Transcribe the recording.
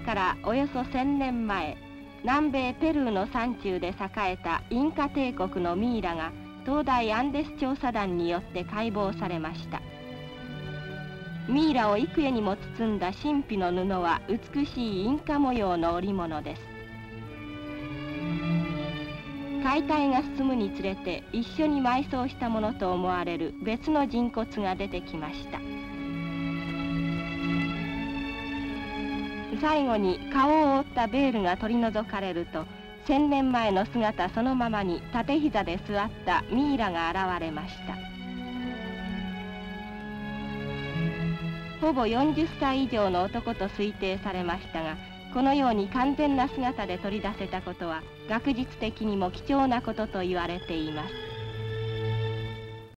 からおよそ1000年前、南米ペルーの山中で栄えたインカ帝国のミイラが東大アンデス調査団によって解剖されました。ミイラを幾重にも包んだ神秘の布は美しいインカ模様の織物です。解体が進むにつれて一緒に埋葬したものと思われる別の人骨が出てきました。最後に顔を覆ったベールが取り除かれると、1000年前の姿そのままに縦膝で座ったミイラが現れました。ほぼ40歳以上の男と推定されましたが、このように完全な姿で取り出せたことは学術的にも貴重なことと言われています。